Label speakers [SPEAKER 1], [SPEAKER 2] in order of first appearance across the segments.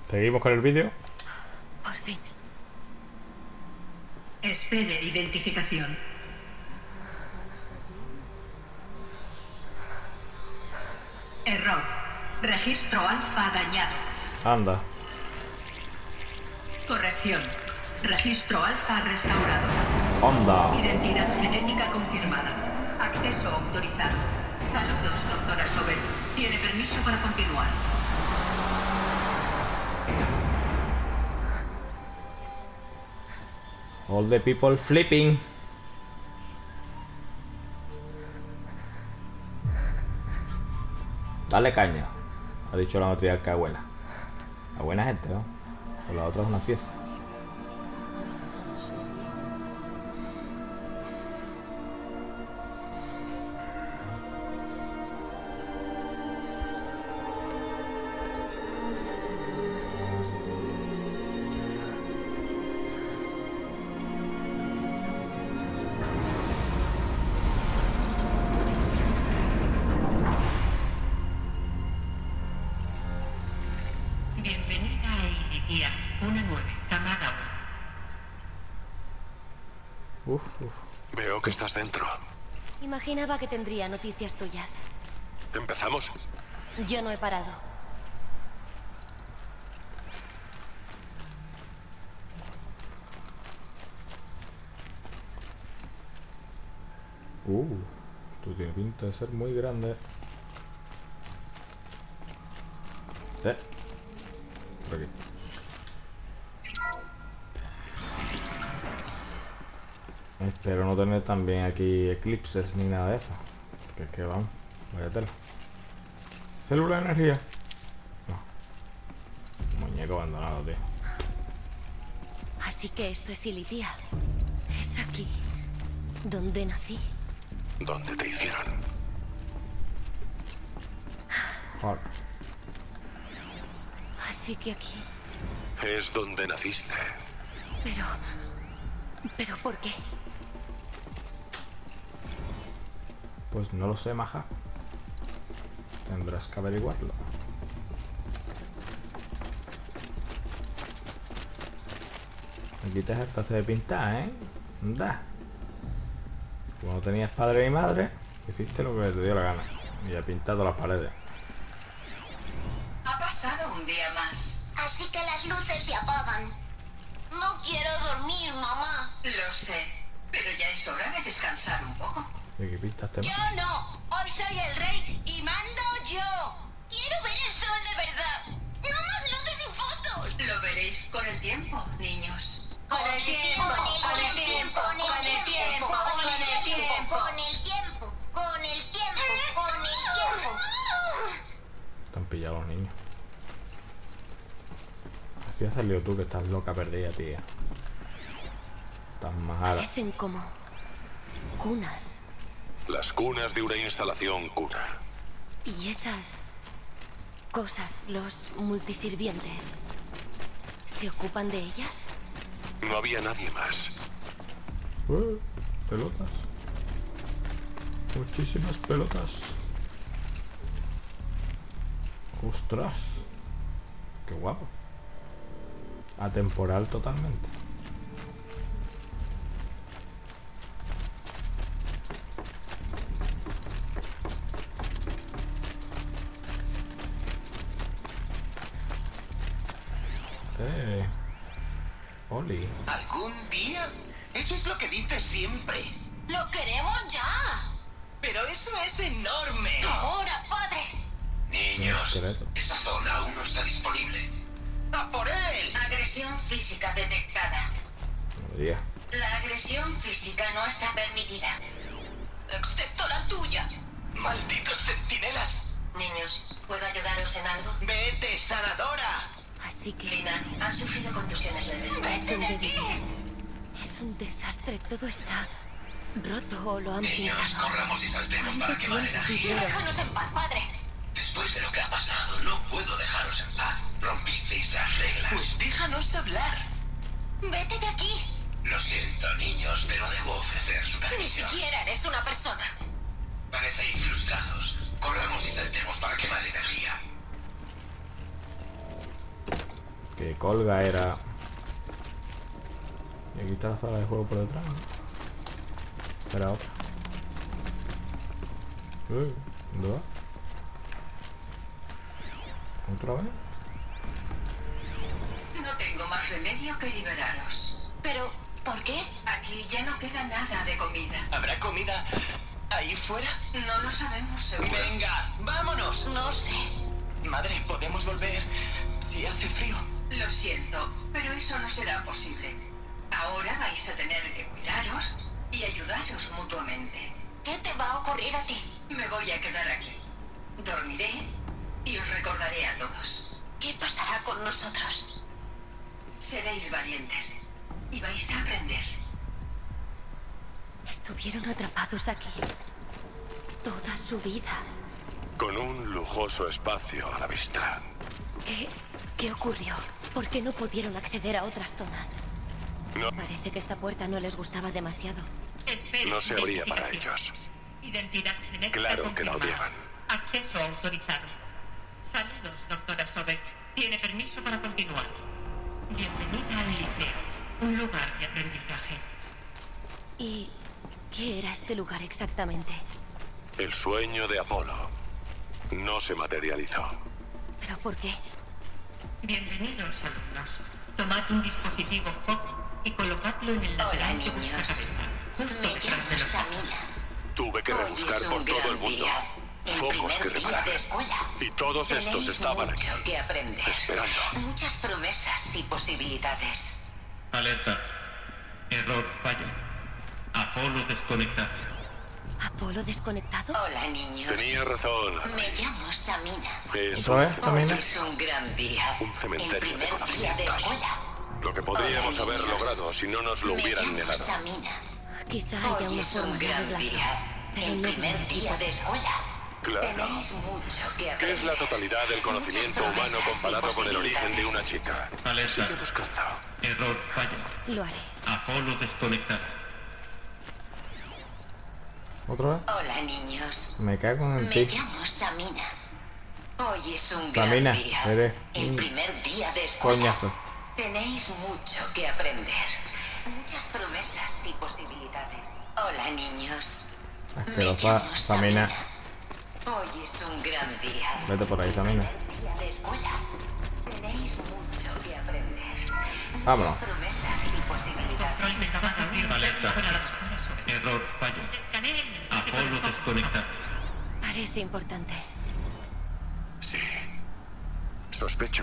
[SPEAKER 1] Seguimos con el vídeo.
[SPEAKER 2] Por fin.
[SPEAKER 3] Espere identificación. Error. Registro alfa dañado.
[SPEAKER 1] Anda.
[SPEAKER 3] Corrección. Registro alfa restaurado.
[SPEAKER 1] Onda.
[SPEAKER 3] Identidad genética confirmada. Acceso autorizado. Saludos, doctora Sober. Tiene permiso para continuar.
[SPEAKER 1] All the people flipping. Dale caña, ha dicho la matriarca abuela. La buena gente, ¿no? Pues la otra es una fiesta.
[SPEAKER 3] Bienvenida a Ilitia, una nueva camada.
[SPEAKER 1] Uf.
[SPEAKER 4] Veo que estás dentro.
[SPEAKER 2] Imaginaba que tendría noticias tuyas.
[SPEAKER 4] ¿Empezamos?
[SPEAKER 2] Yo no he parado.
[SPEAKER 1] Esto tiene pinta de ser muy grande. Por aquí. Espero no tener también aquí eclipses ni nada de eso. Que es que vamos, vaya tela. Célula de energía. No. Muñeco abandonado, tío.
[SPEAKER 2] Así que esto es Ilitia. Es aquí donde nací.
[SPEAKER 4] ¿Dónde te hicieron?
[SPEAKER 1] Joder.
[SPEAKER 2] Así que aquí.
[SPEAKER 4] Es donde naciste.
[SPEAKER 2] Pero ¿por qué?
[SPEAKER 1] Pues no lo sé, maja. Tendrás que averiguarlo. Aquí te hartaste de pintar, ¿eh? Anda. Cuando tenías padre y madre, hiciste lo que te dio la gana. Y he pintado las paredes.
[SPEAKER 3] Ha pasado un día más.
[SPEAKER 5] Así que las luces se apagan. No quiero dormir, mamá.
[SPEAKER 3] Lo sé, pero ya es hora de descansar un poco.
[SPEAKER 1] ¿Y qué pintaste
[SPEAKER 5] Yo
[SPEAKER 1] más?
[SPEAKER 5] no. Hoy soy el rey y mando yo. Quiero ver el sol de verdad. No más luces y fotos.
[SPEAKER 3] Lo veréis con el tiempo, niños.
[SPEAKER 5] Con el tiempo, con el tiempo, con el tiempo, con el tiempo, con el tiempo, con el tiempo, con el tiempo.
[SPEAKER 1] Están pillados los niños. Así has salido tú, que estás loca perdida, tía. Estás majada.
[SPEAKER 2] Parecen como cunas.
[SPEAKER 4] Las cunas de una instalación cuna.
[SPEAKER 2] Y esas cosas, los multisirvientes, ¿se ocupan de ellas?
[SPEAKER 4] No había nadie más.
[SPEAKER 1] Pelotas. Muchísimas pelotas. Ostras. Qué guapo. Atemporal totalmente. Oli.
[SPEAKER 6] ¿Algún día? Eso es lo que dices siempre.
[SPEAKER 5] ¡Lo queremos ya!
[SPEAKER 6] Pero eso es enorme.
[SPEAKER 5] ¡Ahora, padre!
[SPEAKER 6] Niños,
[SPEAKER 1] Esqueleto.
[SPEAKER 6] esa zona aún no está disponible. ¡A por él!
[SPEAKER 3] Agresión física detectada.
[SPEAKER 1] No me digas.
[SPEAKER 3] La agresión física no está permitida.
[SPEAKER 6] Excepto la tuya. ¡Malditos centinelas!
[SPEAKER 3] Niños, ¿puedo ayudaros en algo?
[SPEAKER 6] ¡Vete, sanadora!
[SPEAKER 2] Así que
[SPEAKER 3] Lina, has sufrido contusiones leves.
[SPEAKER 2] es donde viví. Es un desastre, todo está roto o lo han
[SPEAKER 6] Niños,
[SPEAKER 2] pintado.
[SPEAKER 6] corramos y saltemos para
[SPEAKER 2] ¿Cuánto
[SPEAKER 6] quemar
[SPEAKER 2] tiempo
[SPEAKER 6] energía.
[SPEAKER 2] vivieron?
[SPEAKER 5] Déjanos en paz, padre.
[SPEAKER 6] Después de lo que ha pasado, no puedo dejaros en paz. Rompisteis las reglas. Pues déjanos hablar.
[SPEAKER 5] Vete de aquí.
[SPEAKER 6] Lo siento, niños, pero debo ofrecer
[SPEAKER 5] Ni
[SPEAKER 6] supervisión.
[SPEAKER 5] siquiera eres una persona.
[SPEAKER 6] Parecéis frustrados. Corramos y saltemos para quemar energía.
[SPEAKER 1] colga era. Y aquí está la sala de juego por detrás, ¿no? Era otra. ¿Dónde va? ¿Otra vez?
[SPEAKER 3] No tengo más remedio que liberaros.
[SPEAKER 5] Pero, ¿por qué?
[SPEAKER 3] Aquí ya no queda nada de comida.
[SPEAKER 6] ¿Habrá comida ahí fuera?
[SPEAKER 3] No lo sabemos seguro.
[SPEAKER 6] ¡Venga, vámonos!
[SPEAKER 5] No sé.
[SPEAKER 6] Madre, ¿podemos volver si hace frío?
[SPEAKER 3] Lo siento, pero eso no será posible. Ahora vais a tener que cuidaros y ayudaros mutuamente.
[SPEAKER 5] ¿Qué te va a ocurrir a ti?
[SPEAKER 3] Me voy a quedar aquí. Dormiré y os recordaré a todos.
[SPEAKER 5] ¿Qué pasará con nosotros?
[SPEAKER 3] Seréis valientes y vais a aprender.
[SPEAKER 2] Estuvieron atrapados aquí toda su vida.
[SPEAKER 4] Con un lujoso espacio a la vista.
[SPEAKER 2] ¿Qué ocurrió? ¿Por qué no pudieron acceder a otras zonas?
[SPEAKER 4] No,
[SPEAKER 2] Parece que esta puerta no les gustaba demasiado.
[SPEAKER 3] Espere,
[SPEAKER 4] no se abría para
[SPEAKER 3] identificación.
[SPEAKER 4] ellos.
[SPEAKER 3] Identidad genética
[SPEAKER 4] Claro que la
[SPEAKER 3] confirmada.
[SPEAKER 4] odiaban.
[SPEAKER 3] Acceso autorizado. Saludos, doctora Sobek. Tiene permiso para continuar. Bienvenida al liceo, un lugar de aprendizaje.
[SPEAKER 2] ¿Y qué era este lugar exactamente?
[SPEAKER 4] El sueño de Apolo no se materializó.
[SPEAKER 2] ¿Pero por qué?
[SPEAKER 3] Bienvenidos, alumnos. Tomad un dispositivo foco y colocadlo en el
[SPEAKER 5] Hola,
[SPEAKER 3] lateral de vuestra
[SPEAKER 5] niños.
[SPEAKER 3] cabeza, justo
[SPEAKER 5] Me
[SPEAKER 3] detrás de
[SPEAKER 5] llamo
[SPEAKER 3] los
[SPEAKER 5] Samina.
[SPEAKER 4] Tuve que
[SPEAKER 5] Hoy
[SPEAKER 4] rebuscar
[SPEAKER 5] es
[SPEAKER 4] por
[SPEAKER 5] un
[SPEAKER 4] todo el
[SPEAKER 5] gran
[SPEAKER 4] mundo.
[SPEAKER 5] día. El
[SPEAKER 4] Focos que
[SPEAKER 5] primer día
[SPEAKER 4] reparar.
[SPEAKER 5] de escuela.
[SPEAKER 4] Y todos estos
[SPEAKER 5] Tenéis
[SPEAKER 4] estaban aquí,
[SPEAKER 5] mucho que aprender.
[SPEAKER 4] esperando.
[SPEAKER 5] Muchas promesas y posibilidades.
[SPEAKER 7] Alerta. Error, fallo. Apolo desconectado.
[SPEAKER 2] ¿Apolo desconectado?
[SPEAKER 5] Hola, niños.
[SPEAKER 4] Tenía razón.
[SPEAKER 5] Me llamo Samina.
[SPEAKER 4] Es
[SPEAKER 1] ¿Otra vez,
[SPEAKER 5] Hoy
[SPEAKER 1] Samina?
[SPEAKER 5] es un gran día.
[SPEAKER 4] Un cementerio
[SPEAKER 5] El
[SPEAKER 4] de
[SPEAKER 5] primer día de
[SPEAKER 4] conocimientos.
[SPEAKER 5] escuela.
[SPEAKER 4] lo que podríamos
[SPEAKER 5] Hola,
[SPEAKER 4] haber
[SPEAKER 5] niños.
[SPEAKER 4] logrado si no nos lo
[SPEAKER 5] Me
[SPEAKER 4] hubieran
[SPEAKER 5] llamo
[SPEAKER 4] negado.
[SPEAKER 5] Samina.
[SPEAKER 2] Quizá haya
[SPEAKER 5] Hoy
[SPEAKER 2] una
[SPEAKER 5] es
[SPEAKER 2] forma
[SPEAKER 5] un
[SPEAKER 2] de
[SPEAKER 5] gran
[SPEAKER 2] arreglarlo.
[SPEAKER 5] día.
[SPEAKER 2] Pero
[SPEAKER 5] El
[SPEAKER 2] no
[SPEAKER 5] primer
[SPEAKER 2] creo que
[SPEAKER 5] día de escuela.
[SPEAKER 4] Claro.
[SPEAKER 5] Tenéis mucho que aprender.
[SPEAKER 4] ¿Qué es la totalidad del conocimiento
[SPEAKER 5] Muchas
[SPEAKER 4] humano
[SPEAKER 5] promesas y
[SPEAKER 4] comparado con el origen de
[SPEAKER 5] posibilidades.
[SPEAKER 4] una chica?
[SPEAKER 7] Alerta.
[SPEAKER 4] Sigue buscando.
[SPEAKER 7] Error, fallo.
[SPEAKER 2] Lo haré.
[SPEAKER 7] Apolo desconectado.
[SPEAKER 1] ¿Otra vez?
[SPEAKER 5] Hola, niños.
[SPEAKER 1] Me cago en el
[SPEAKER 5] Me
[SPEAKER 1] tic.
[SPEAKER 5] llamo Samina. Hoy es un
[SPEAKER 1] Samina,
[SPEAKER 5] gran día.
[SPEAKER 1] eres
[SPEAKER 5] El
[SPEAKER 1] un
[SPEAKER 5] primer día de escuela.
[SPEAKER 1] Coñazo.
[SPEAKER 5] Tenéis mucho que aprender. Muchas promesas y posibilidades. Hola, niños. Me
[SPEAKER 1] Asquerosa,
[SPEAKER 5] llamo
[SPEAKER 1] Samina.
[SPEAKER 5] Hoy es un gran día.
[SPEAKER 1] Vete por ahí, Samina.
[SPEAKER 5] Primer día de escuela. Tenéis mucho que aprender.
[SPEAKER 1] Vámonos.
[SPEAKER 5] Promesas y posibilidades.
[SPEAKER 3] Control de cámara abierta
[SPEAKER 7] Alerta.
[SPEAKER 3] para la doctora Sobek.
[SPEAKER 7] Error, fallo.
[SPEAKER 3] Escanee el mensaje
[SPEAKER 7] Apolo
[SPEAKER 3] por favor.
[SPEAKER 7] desconectado.
[SPEAKER 2] Parece importante.
[SPEAKER 4] Sí. Sospecho.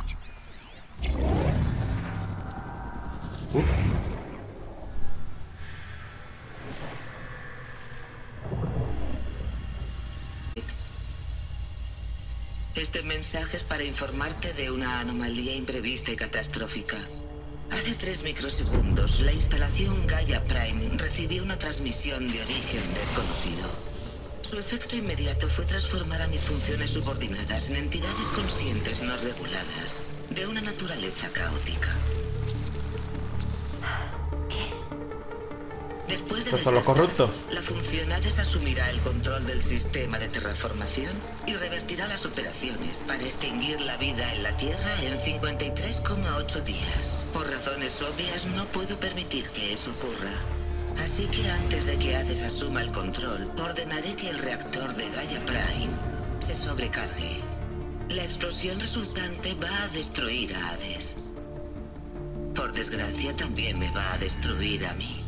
[SPEAKER 8] Este mensaje es para informarte de una anomalía imprevista y catastrófica. Hace 3 microsegundos, la instalación Gaia Prime recibió una transmisión de origen desconocido. Su efecto inmediato fue transformar a mis funciones subordinadas en entidades conscientes no reguladas, de una naturaleza caótica. Después de
[SPEAKER 1] Estos son los
[SPEAKER 8] despertar,
[SPEAKER 1] corruptos.
[SPEAKER 8] la función Hades asumirá el control del sistema de terraformación y revertirá las operaciones para extinguir la vida en la Tierra en 53,8 días. Por razones obvias no puedo permitir que eso ocurra. Así que antes de que Hades asuma el control, ordenaré que el reactor de Gaia Prime se sobrecargue. La explosión resultante va a destruir a Hades. Por desgracia, también me va a destruir a mí.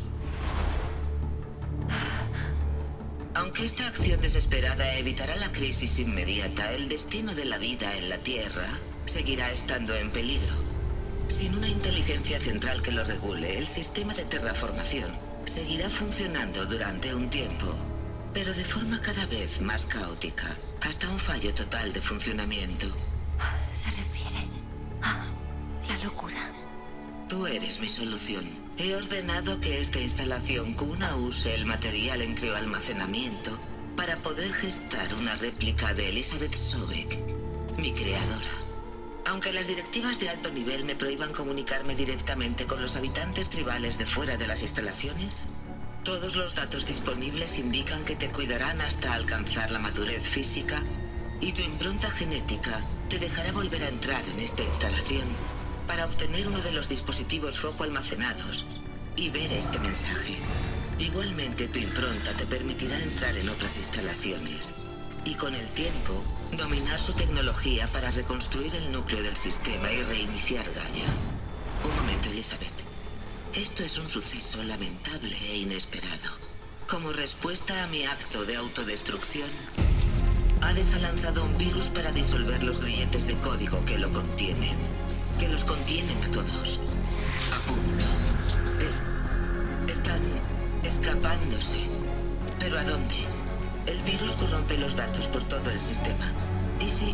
[SPEAKER 8] Aunque esta acción desesperada evitará la crisis inmediata, el destino de la vida en la Tierra seguirá estando en peligro. Sin una inteligencia central que lo regule, el sistema de terraformación seguirá funcionando durante un tiempo, pero de forma cada vez más caótica, hasta un fallo total de funcionamiento.
[SPEAKER 2] Se refiere a la locura.
[SPEAKER 8] Tú eres mi solución. He ordenado que esta instalación Kuna use el material en crioalmacenamiento para poder gestar una réplica de Elizabeth Sobek, mi creadora. Aunque las directivas de alto nivel me prohíban comunicarme directamente con los habitantes tribales de fuera de las instalaciones, todos los datos disponibles indican que te cuidarán hasta alcanzar la madurez física y tu impronta genética te dejará volver a entrar en esta instalación para obtener uno de los dispositivos foco almacenados y ver este mensaje. Igualmente, tu impronta te permitirá entrar en otras instalaciones y con el tiempo dominar su tecnología para reconstruir el núcleo del sistema y reiniciar Gaia. Un momento, Elizabeth. Esto es un suceso lamentable e inesperado. Como respuesta a mi acto de autodestrucción, Hades ha lanzado un virus para disolver los grilletes de código que lo contienen. Que los contienen a todos. A punto. Están escapándose. ¿Pero a dónde? El virus corrompe los datos por todo el sistema. ¿Y si...?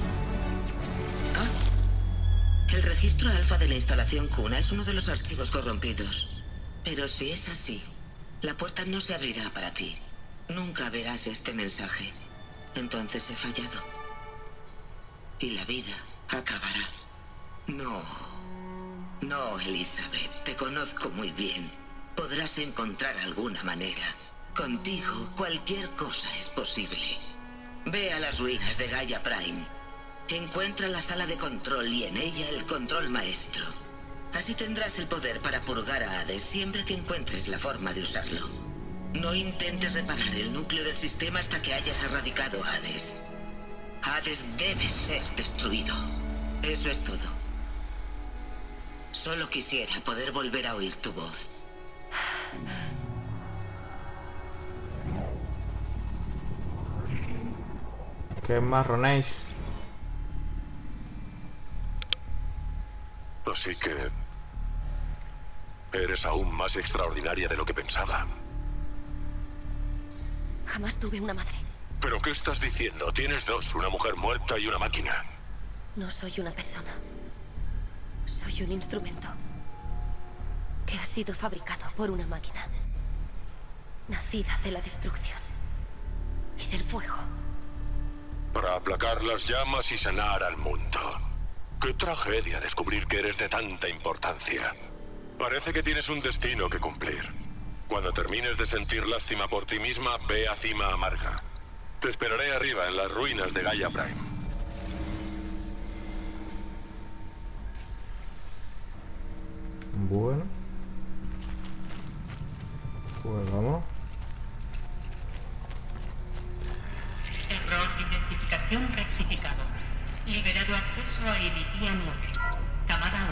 [SPEAKER 8] El registro alfa de la instalación Cuna es uno de los archivos corrompidos. Pero si es así, la puerta no se abrirá para ti. Nunca verás este mensaje. Entonces he fallado. Y la vida acabará. No, Elizabeth. Te conozco muy bien. Podrás encontrar alguna manera. Contigo, cualquier cosa es posible. Ve a las ruinas de Gaia Prime. Encuentra la sala de control y en ella el control maestro. Así tendrás el poder para purgar a Hades siempre que encuentres la forma de usarlo. No intentes reparar el núcleo del sistema hasta que hayas erradicado a Hades. Hades debe ser destruido. Eso es todo. Solo quisiera poder volver a oír tu voz.
[SPEAKER 1] ¿Qué marronéis?
[SPEAKER 4] Así que... eres aún más extraordinaria de lo que pensaba.
[SPEAKER 2] Jamás tuve una madre.
[SPEAKER 4] ¿Pero qué estás diciendo? Tienes dos, una mujer muerta y una máquina.
[SPEAKER 2] No soy una persona. Soy un instrumento. Que ha sido fabricado por una máquina. Nacida de la destrucción. Y del fuego.
[SPEAKER 4] Para aplacar las llamas y sanar al mundo. Qué tragedia descubrir que eres de tanta importancia. Parece que tienes un destino que cumplir. Cuando termines de sentir lástima por ti misma, ve a Cima Amarga. Te esperaré arriba en las ruinas de Gaia Prime.
[SPEAKER 1] Bueno. Pues vamos.
[SPEAKER 3] Error identificación rectificado. Liberado acceso a Emilia 9. Cámara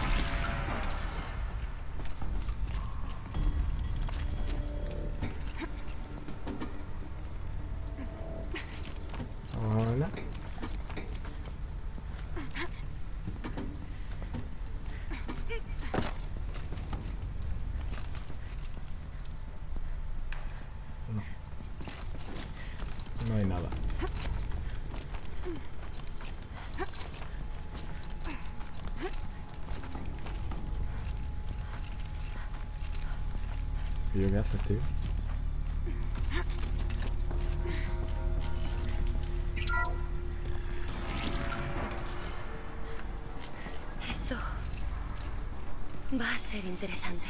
[SPEAKER 1] 1. Hola. No hay nada. ¿Y yo qué haces, tío?
[SPEAKER 2] Esto va a ser interesante.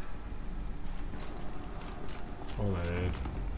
[SPEAKER 1] Joder.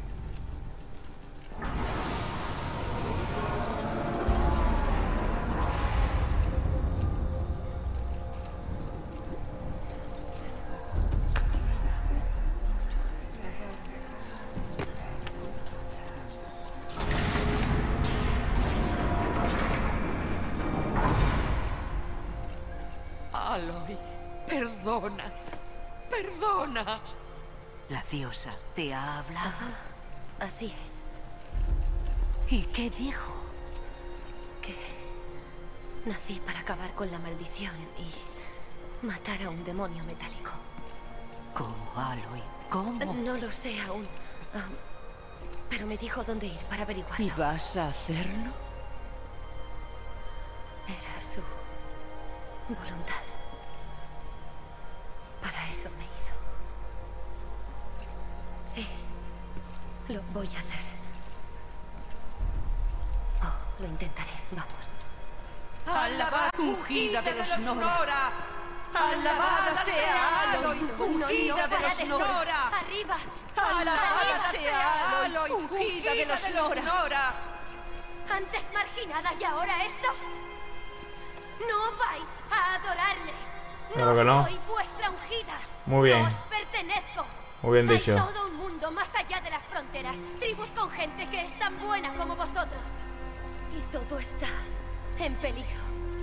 [SPEAKER 9] Aloy, perdona. Perdona.
[SPEAKER 10] La diosa te ha hablado.
[SPEAKER 2] Así es.
[SPEAKER 10] ¿Y qué dijo?
[SPEAKER 2] Que nací para acabar con la maldición y matar a un demonio metálico.
[SPEAKER 10] ¿Cómo, Aloy? ¿Cómo?
[SPEAKER 2] No lo sé aún. Pero me dijo dónde ir para averiguarlo.
[SPEAKER 10] ¿Y vas a hacerlo?
[SPEAKER 2] Era su voluntad. Para eso me hizo. Sí, lo voy a hacer. Oh, lo intentaré. Vamos.
[SPEAKER 9] Alabada, ungida de los Nora. Alabada sea Aloy, ungida de los Nora.
[SPEAKER 2] ¡Arriba!
[SPEAKER 9] Alabada sea Aloy, ungida de los Nora.
[SPEAKER 2] Antes marginada y ahora esto. No vais a adorarle.
[SPEAKER 1] Claro que no.
[SPEAKER 2] Soy vuestra ungida.
[SPEAKER 1] Muy bien.
[SPEAKER 2] No os pertenezco.
[SPEAKER 1] Muy bien dicho.
[SPEAKER 2] Hay todo un mundo más allá de las fronteras. Tribus con gente que es tan buena como vosotros. Y todo está en peligro.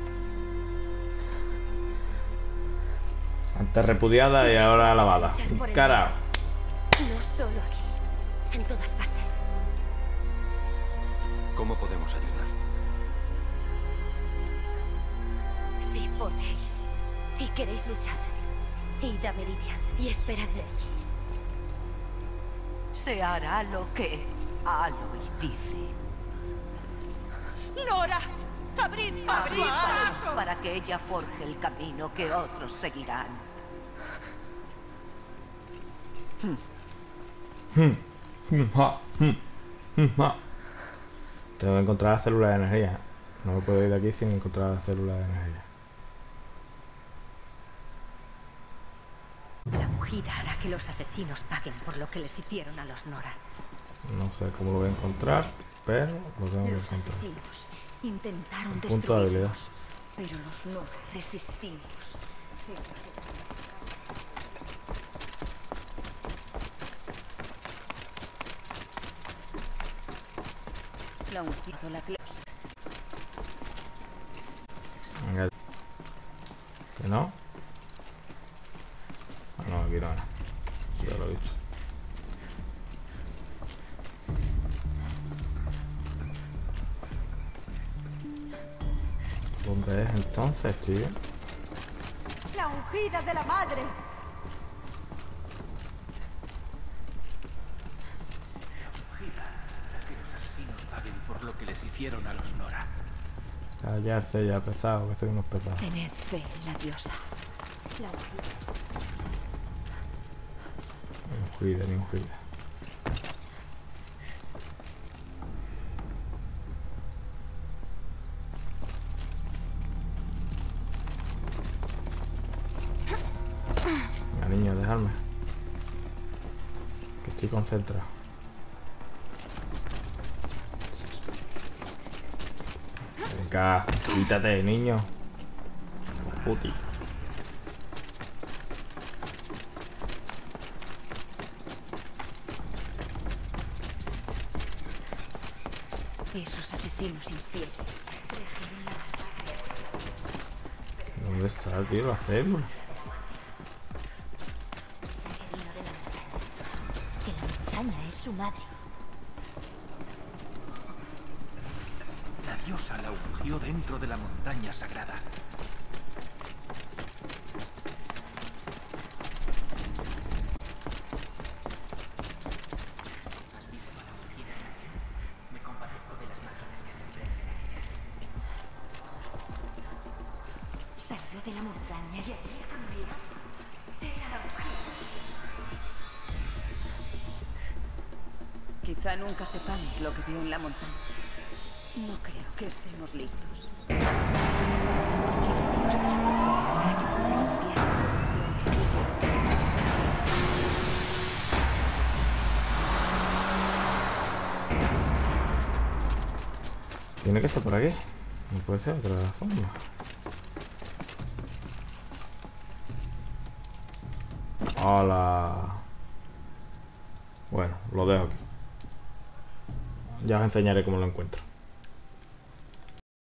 [SPEAKER 1] Antes repudiada y ahora alabada.
[SPEAKER 2] Luchar por el
[SPEAKER 1] Cara.
[SPEAKER 2] No solo aquí, en todas partes.
[SPEAKER 11] ¿Cómo podemos ayudar?
[SPEAKER 2] Si podéis y queréis luchar, id a Meridian y esperadme allí.
[SPEAKER 10] Se hará lo que Aloy dice.
[SPEAKER 9] ¡Nora! ¡Abrid paso!
[SPEAKER 10] Para que ella forje el camino que otros seguirán.
[SPEAKER 1] Tengo que encontrar la célula de energía. No me puedo ir de aquí sin encontrar la célula de energía.
[SPEAKER 12] La ungida hará que los asesinos paguen por lo que les hicieron a los Nora.
[SPEAKER 1] No sé cómo lo voy a encontrar, pero lo tengo que
[SPEAKER 12] Los
[SPEAKER 1] encontrar.
[SPEAKER 12] asesinos intentaron
[SPEAKER 1] Un punto de habilidad.
[SPEAKER 12] destruirlos, pero los Nora resistimos. La ungida, la clase.
[SPEAKER 1] Venga. ¿Que no? Ah, no, aquí no era. Ya lo he visto. ¿Dónde es entonces, tío?
[SPEAKER 9] ¡La ungida de la madre!
[SPEAKER 11] Por lo que les hicieron a los Nora.
[SPEAKER 1] Callarse ya, pesado, que soy unos pesados.
[SPEAKER 12] Tened fe en la diosa. La ungida.
[SPEAKER 1] Ni cuida, ni cuida. Venga, niño, dejadme. Que estoy concentrado. Venga, quítate, niño. Puti.
[SPEAKER 12] Esos asesinos infieles trajeron la masacre.
[SPEAKER 1] ¿Dónde está, tío, la célula?
[SPEAKER 2] Que vino de la montaña. Que la montaña es su madre.
[SPEAKER 11] La diosa la ungió dentro de la montaña sagrada. Me compadezco de las máquinas que se enfrentan.
[SPEAKER 12] Salió de la montaña y había cambiado. Era la mujer. Quizá nunca sepamos lo que vio en la montaña. No creo que estemos listos.
[SPEAKER 1] Tiene que estar por aquí. No puede ser de otra forma. Hola. Bueno, lo dejo aquí. Ya os enseñaré cómo lo encuentro.